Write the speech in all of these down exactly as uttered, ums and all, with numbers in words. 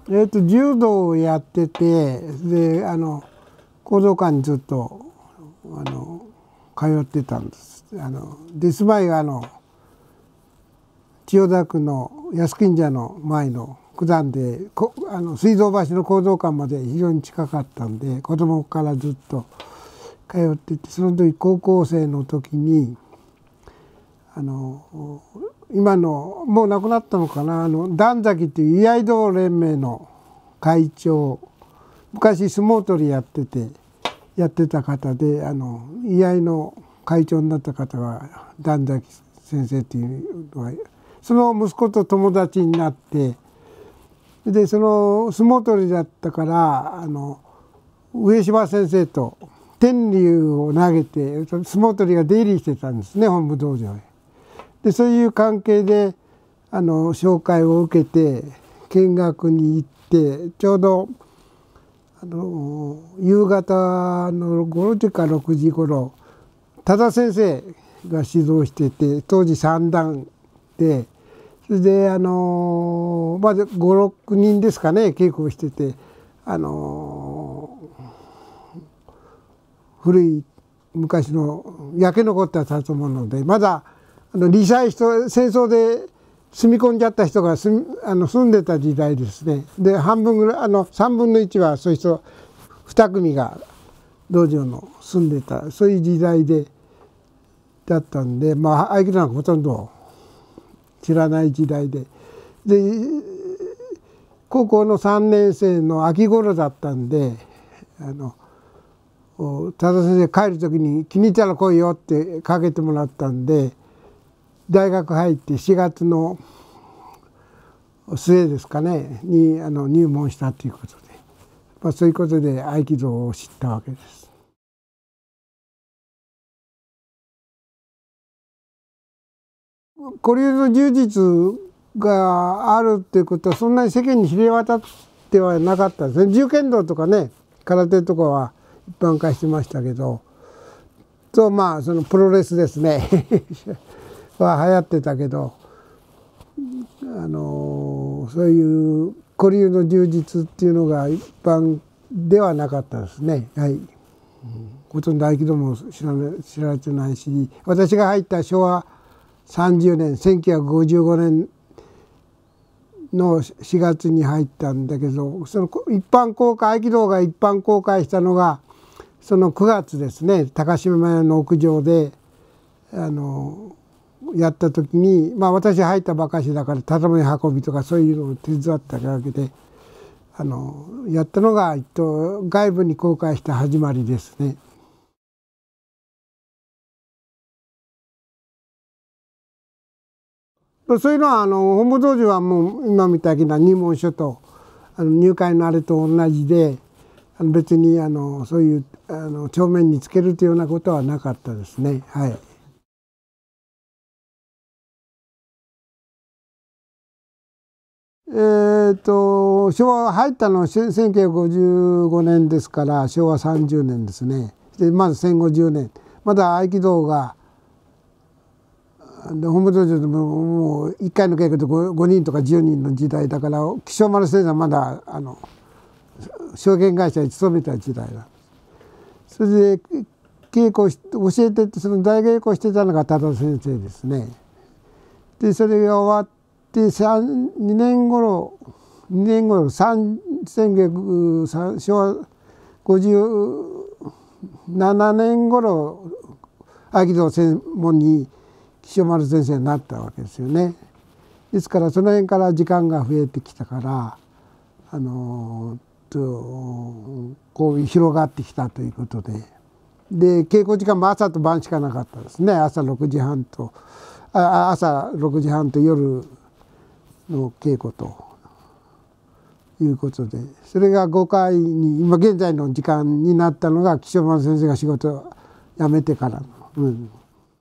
えっと柔道をやってて、であの講道館にずっとあの通ってたんです。あので住まいがあの千代田区の靖国社の前の九段で、こあの水道橋の講道館まで非常に近かったんで、子供からずっと通ってて、その時高校生の時にあの今のもう亡くなったのかな、あの段崎っていう居合道連盟の会長、昔相撲取りやっててやってた方で、あの居合の会長になった方が段崎先生っていうのは、その息子と友達になって、でその相撲取りだったから、あの上島先生と天竜を投げて相撲取りが出入りしてたんですね、本部道場へ。でそういう関係であの紹介を受けて見学に行って、ちょうどあの夕方のごじかろくじごろ、多田先生が指導してて、当時三段で、それであのまずごろくにんですかね、稽古をしてて、あの古い昔の焼け残った建物で、まだあの罹災人、戦争で住み込んじゃった人が住あの住んでた時代ですね。で半分ぐらい、あのさんぶんのいちはそういう人に組が道場の住んでた、そういう時代でだったんで、まあ合気道なんかほとんど知らない時代で、で高校のさんねん生の秋頃だったんで、あの多田先生帰る時に「気に入ったら来いよ」ってかけてもらったんで、大学入ってしがつの末ですかねにあの入門したということで、まあ、そういうことで合気道を知ったわけです。古流の柔術があるっていうことはそんなに世間に知れ渡ってはなかったですね。柔剣道とかね、空手とかは一般化してましたけど、とまあそのプロレスですねは流行ってたけど、あのそういう古流の柔術っていうのが一般ではなかったですね。はい、うん、ほとんど合気道も知られ知られてないし、私が入ったしょうわさんじゅうねんせんきゅうひゃくごじゅうごねんのしがつに入ったんだけど、その一般公開合気道が一般公開したのがそのくがつですね。高島屋の屋上であのやった時に、まあ私入ったばかしだから畳運びとかそういうのを手伝ったわけで、あのやったのが、えっと、外部に公開した始まりですね。そういうのはあの本部道場はもう今みたいな入門書とあの入会のあれと同じで、あの別にあのそういうあの帳面につけるというようなことはなかったですね。はい。えー、と昭和入ったのはせんきゅうひゃくごじゅうごねんですからしょうわさんじゅうねんですね。でまず戦後じゅうねん、まだ合気道がで本部道場でももういっかいの稽古で 5, 5人とかじゅうにんの時代だから、気象丸先生はまだあの証券会社に勤めた時代だ。それで稽古し教えてってその大稽古してたのが多田先生ですね。でそれが終わってにねんごろにねんごろせんきゅうひゃくしょうわごじゅうななねんごろ合気道専門に岸丸先生になったわけですよね。ですからその辺から時間が増えてきたから、あのとこう広がってきたということで、で稽古時間も朝と晩しかなかったですね。朝ろくじはんとあ朝ろくじはんと夜の稽古ということで、それがごかいに今現在の時間になったのが岸丸先生が仕事を辞めてからの。うん、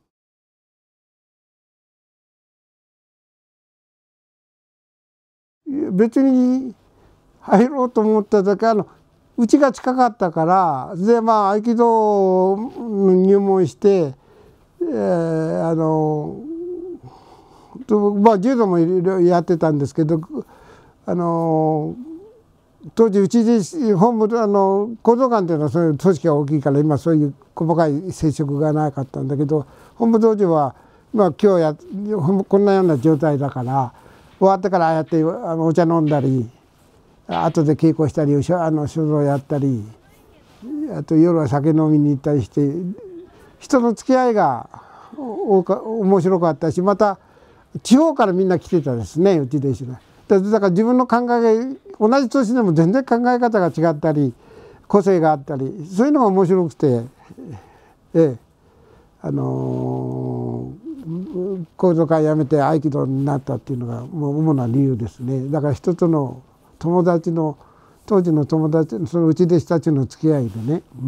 別に入ろうと思った時、あのうちが近かったから、でまあ合気道入門して、えー、あのとまあ柔道もいろいろやってたんですけど、あの当時うちで本部あの講道館っていうのはそういう組織が大きいから今そういう細かい接触がなかったんだけど、本部道場は、まあ、今日やこんなような状態だから終わってからああやってあのお茶飲んだり後で稽古したりあの書道やったりあと夜は酒飲みに行ったりして人の付き合いがおか面白かったし、また地方からみんな来てたですね、うち弟子が。だから自分の考えが同じ年でも全然考え方が違ったり個性があったりそういうのが面白くて、ええあのー、講道会辞めて合気道になったっていうのがもう主な理由ですね。だから人との友達の当時の友達そのうち弟子たちの付き合いでね、うん、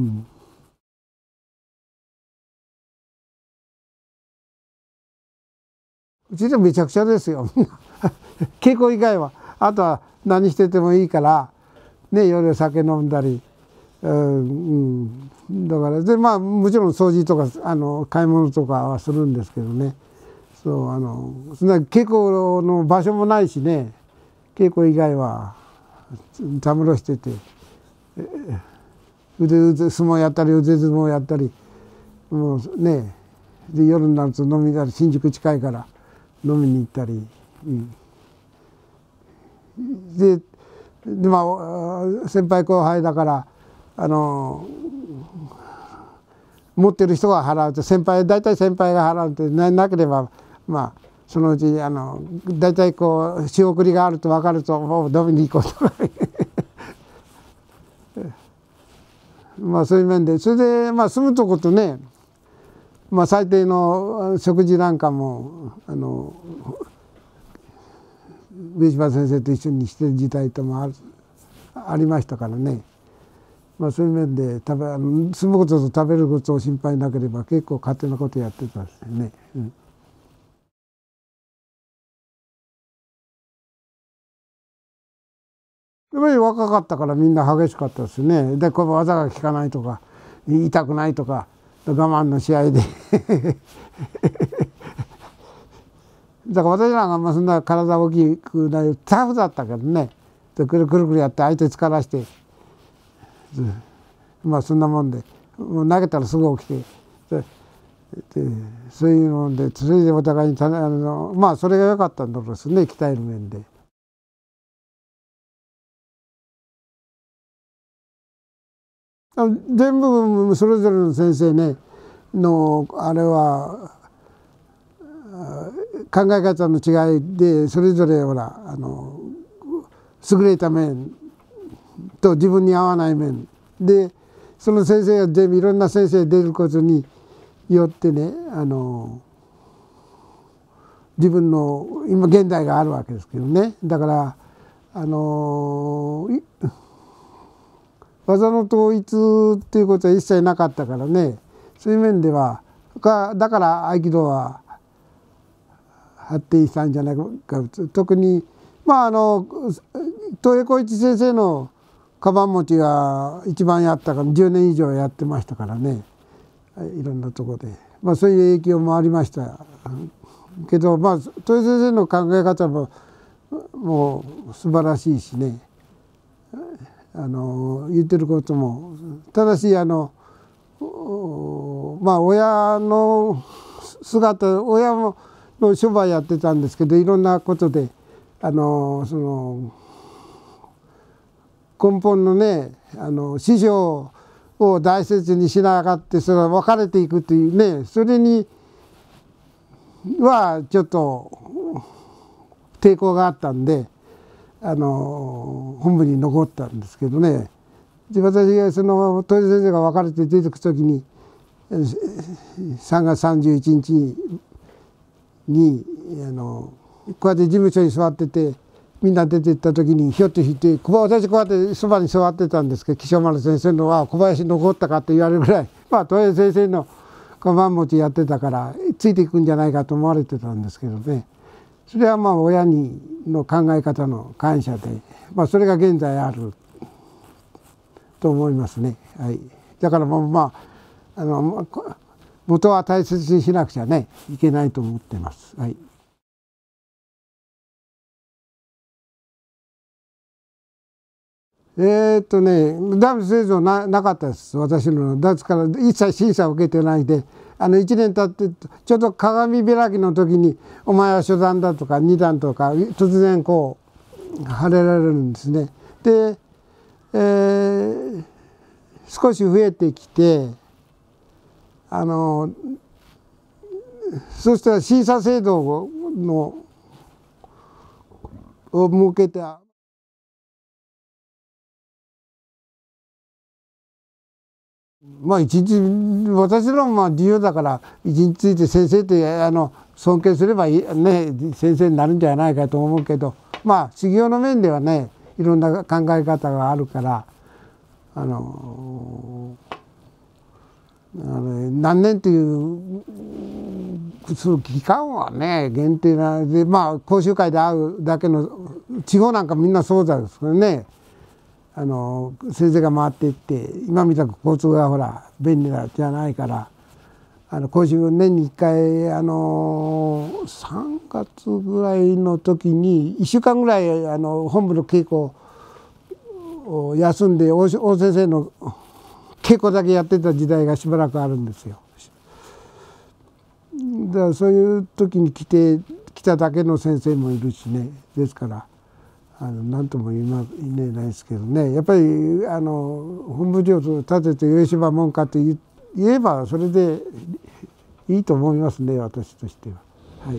うちでもめちゃくちゃですよ稽古以外はあとは何しててもいいからね、夜酒飲んだり、うん、うん、だからでまあもちろん掃除とかあの買い物とかはするんですけどね、そうあのそんな稽古の場所もないしね、稽古以外はたむろしてて腕腕相撲やったり腕相撲やったりもうねで夜になると飲みだり新宿近いから飲みに行ったり、うん、ででまあ先輩後輩だからあの持ってる人が払うと先輩大体先輩が払うってななければまあそのうちあの大体こう仕送りがあると分かるともう飲みに行こうとかまあそういう面でそれでまあ住むとことね、まあ、最低の食事なんかもあの上島先生と一緒にしてる時代とも あ, ありましたからね、まあ、そういう面で食べ住むことと食べることを心配なければ結構勝手なことやってたんですよね。うん、やっぱり若かったからみんな激しかったですね。でこの技が効かないとか痛くないとか我慢の試合でだから私らがまあそんな体大きくないタフだったけどね、でくるくるくるやって相手疲らしてまあそんなもんでもう投げたらすぐ起きてででそういうのでそれでお互いにたあのまあそれが良かったんだろうですね、鍛える面で。全部それぞれの先生ねのあれは考え方の違いでそれぞれほらあの優れた面と自分に合わない面でその先生が全部いろんな先生出ることによってねあの自分の今現代があるわけですけどね、だからあの技の統一っていうことは一切なかったからね、そういう面ではだから合気道は発展したんじゃないか。特にまああの東映光一先生のカバン持ちが一番やったからじゅうねん以上やってましたからね、いろんなところで、まあ、そういう影響もありましたけど、まあ東映先生の考え方ももう素晴らしいしね、あの言ってることもただしあのまあ親の姿親もの商売やってたんですけどいろんなことであのその根本のねあの師匠を大切にしながってそれが分かれていくというね、それにはちょっと抵抗があったんであの本部に残ったんですけどね、で私がその豊先生が別れて出てく時にさんがつさんじゅういちにちにあのこうやって事務所に座っててみんな出て行った時にひょっとして私こうやってそばに座ってたんですけど木曽丸先生のは小林残ったかって言われるぐらいまあ豊先生のカバン持ちやってたからついていくんじゃないかと思われてたんですけどね、それはまあ親にの考え方の感謝で、まあ、それが現在あると思いますね。はい、だからもうまああの元は大切にしなくちゃねいけないと思ってます。はい。 えーっとねダメ製造ななかったです私の。ですから一切審査を受けてないで、あのいちねん経ってちょうど鏡開きの時に「お前は初段だ」とかに段とか突然こう貼れられるんですね。で、えー、少し増えてきて、あのそうしたら審査制度のを設けた。まあ一日私のまあ自由だから一日ついて先生ってあの尊敬すればいいね先生になるんじゃないかと思うけど、まあ修行の面ではねいろんな考え方があるからあのあの何年というその期間はね限定なで、まあ講習会で会うだけの地方なんかみんなそうですけどね。あの先生が回っていって今みたく交通がほら便利じゃないからあの講習年にいっかいあのさんがつぐらいの時にいっしゅうかんぐらいあの本部の稽古を休んで大先生の稽古だけやってた時代がしばらくあるんですよ。だからそういう時に来て来ただけの先生もいるしね。ですからあの何とも言いえないですけどね、やっぱりあの本部領と立ててよしばもんかと言えばそれでいいと思いますね私としては。はい。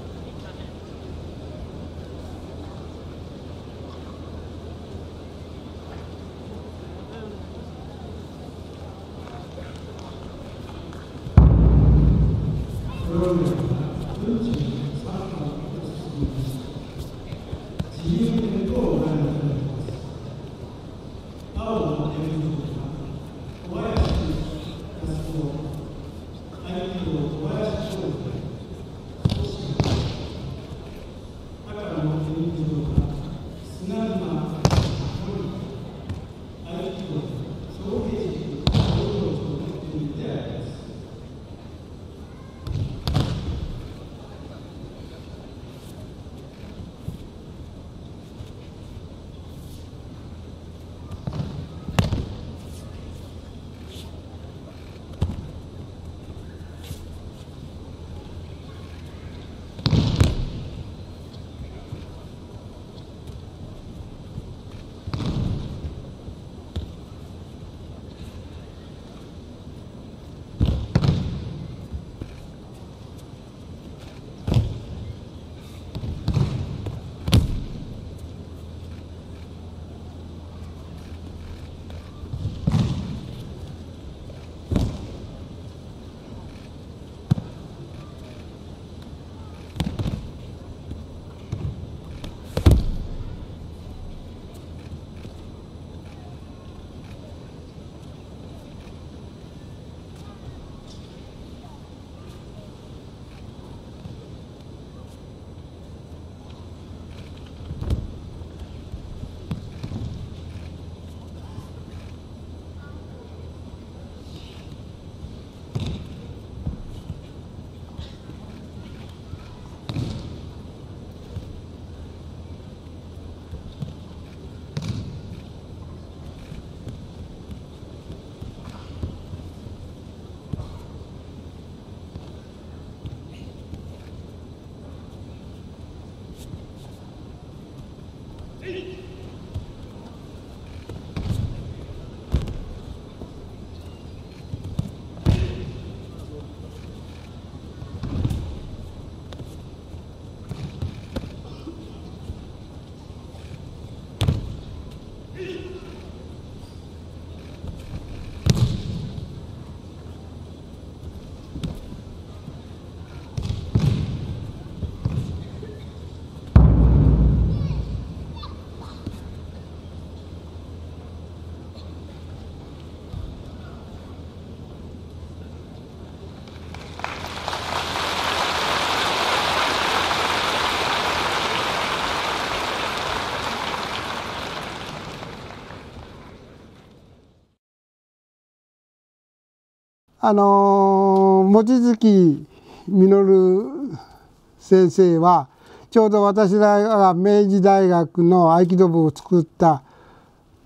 あの望月実先生はちょうど私らが明治大学の合気道部を作った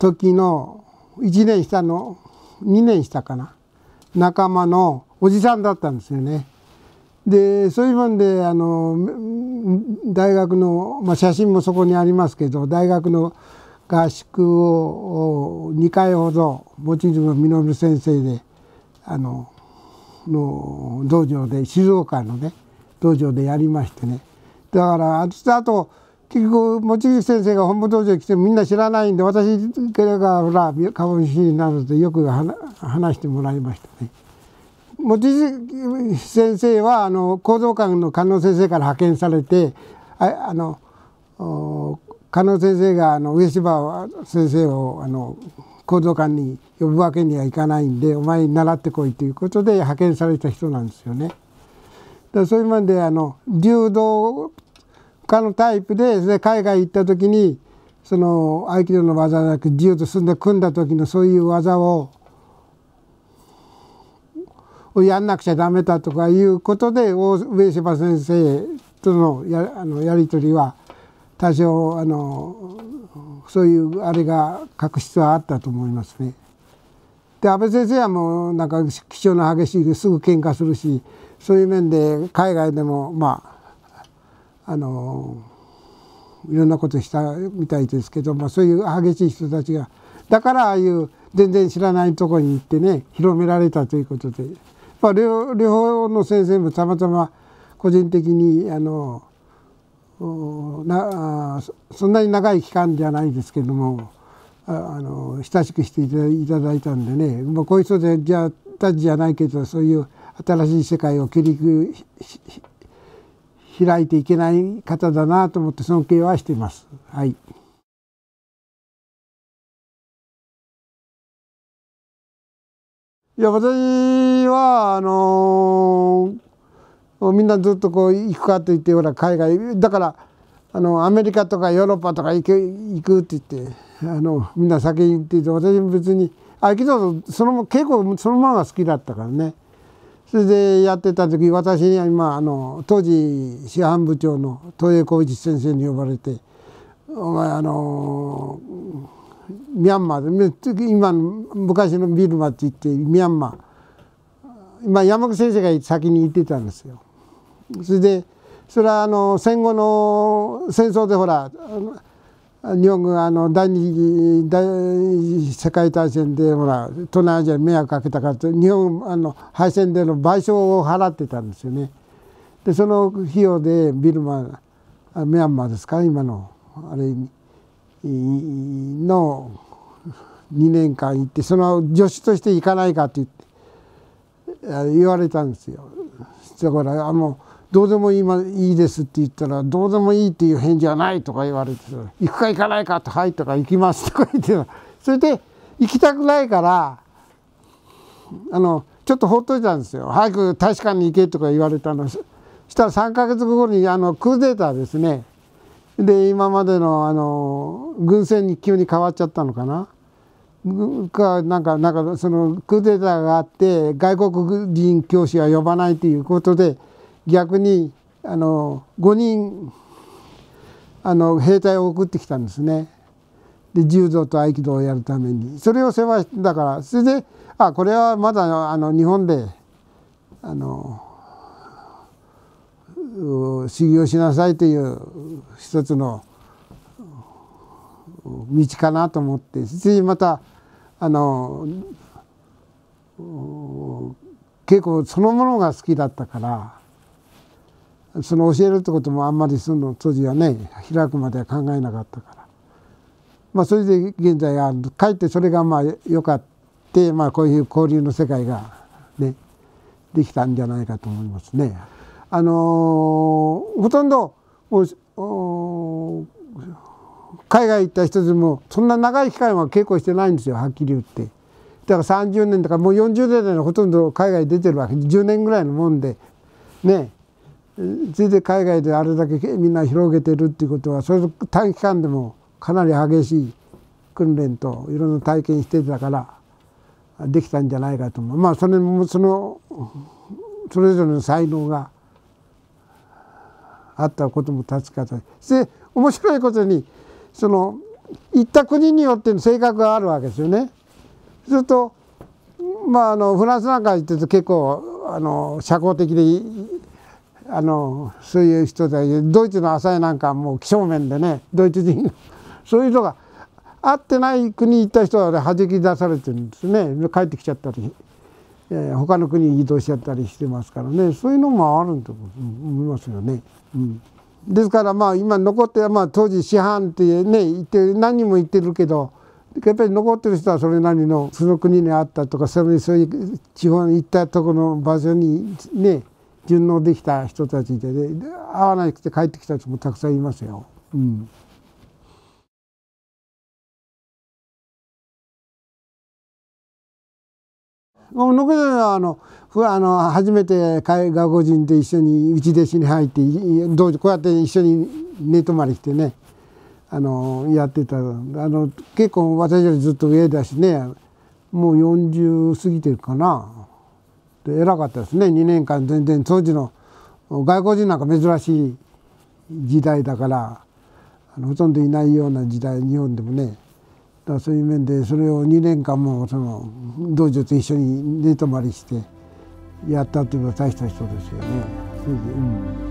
時のいちねん下のにねん下かな仲間のおじさんだったんですよね。でそういうもんであの大学の、まあ、写真もそこにありますけど大学の合宿をにかいほど望月実先生であのの道場で静岡のね道場でやりましてね。だからあと結局望月先生が本部道場に来てもみんな知らないんで私がほら株主になるとよく話してもらいましたね。望月先生はあの講道館の加納先生から派遣されてああの加納先生があの上柴先生をあの講道館に呼ぶわけにはいかないんでお前に習ってこいということで派遣された人なんですよね。だからそういう面であの柔道家のタイプでで海外行った時にその合気道の技だけ柔道進んで組んだ時のそういう技ををやんなくちゃダメだとかいうことで上柴先生との や, あのやり取りは多少あのそういうあれが確執はあったと思いますね。で安倍先生はもうなんか気性の激しいすぐ喧嘩するしそういう面で海外でもまああのいろんなことしたみたいですけど、まあ、そういう激しい人たちがだからああいう全然知らないところに行ってね広められたということで。まあ、両, 両方の先生もたまたま個人的にあのなあそんなに長い期間じゃないですけども あ, あの親しくしていただいたんでね、まあ、こういう人でじゃあたちじゃないけどそういう新しい世界を切り開いていけない方だなと思って尊敬はしています。はい。いや私はあのー、みんなずっとこう行くかと言ってほら海外だからあのアメリカとかヨーロッパとか行く行くって言ってあのみんな先に行っていて私も別に合気道その稽古そのまま好きだったからね。それでやってた時私には今あの当時師範部長の東映光一先生に呼ばれて「お前あのーミャンマーで今昔のビルマって言ってミャンマー今山口先生が先に行ってたんですよ。それでそれはあの戦後の戦争でほら日本軍があの第二次第世界大戦でほら東南アジアに迷惑かけたからと日本あの敗戦での賠償を払ってたんですよね。でその費用でビルマミャンマーですか今のあれに。のにねんかん行ってその助手として行かないかって言って言われたんですよ。だからあのどうでもいい、いいですって言ったらどうでもいいっていう返事はないとか言われて行くか行かないかとはいとか行きますとか言ってそれで行きたくないからあのちょっとほっといたんですよ。早く大使館に行けとか言われたの。そしたらさんかげつごにあのクーデターですね。で今までのあの軍政に急に変わっちゃったのかなかなんかなんかそのクーデターがあって外国人教師は呼ばないということで逆にあのごにんあの兵隊を送ってきたんですね。で柔道と合気道をやるためにそれを世話だからそれであこれはまだあの日本であの修行しなさいという一つの道かなと思って次またあの稽古そのものが好きだったからその教えるってこともあんまりその当時はね開くまでは考えなかったからまあそれで現在はかえってそれがまあよかってまあこういう交流の世界がねできたんじゃないかと思いますね。あのー、ほとんどもう海外行った人でもそんな長い期間は稽古してないんですよはっきり言って。だからさんじゅうねんとかもうよんじゅうねん代のほとんど海外出てるわけじゅうねんぐらいのもんでねそれで海外であれだけみんな広げてるっていうことはそれ短期間でもかなり激しい訓練といろんな体験してたからできたんじゃないかと思う。まあそれもそのそれぞれの才能があったことも確かでで面白いことにその行った国によっての性格があるわけですよね。するとまああのフランスなんか行ってると結構あの社交的であのそういう人で、ドイツの浅井なんかはもう几帳面でね、ドイツ人そういう人が会ってない国に行った人は弾き出されてるんですね。帰ってきちゃったり、えー、他の国に移動しちゃったりしてますからね、そういうのもあると思いますよね。うん、ですからまあ今残って、まあ、当時師範ってね言って何人も言ってるけど、やっぱり残ってる人はそれなりのその国にあったとか、それそういう地方に行ったところの場所にね順応できた人たちで、ね、会わなくて帰ってきた人もたくさんいますよ。うん、もう残りはあのあの初めて外国人と一緒に内弟子に入ってどうこうやって一緒に寝泊まりしてねあのやってた。あの結構私よりずっと上だしね、もうよんじゅう過ぎてるかな。で偉かったですね。にねんかん全然当時の外国人なんか珍しい時代だから、あのほとんどいないような時代、日本でもね。だからそういう面でそれをにねんかんもその道場と一緒に寝泊まりしてやったというのは大した人ですよね。うん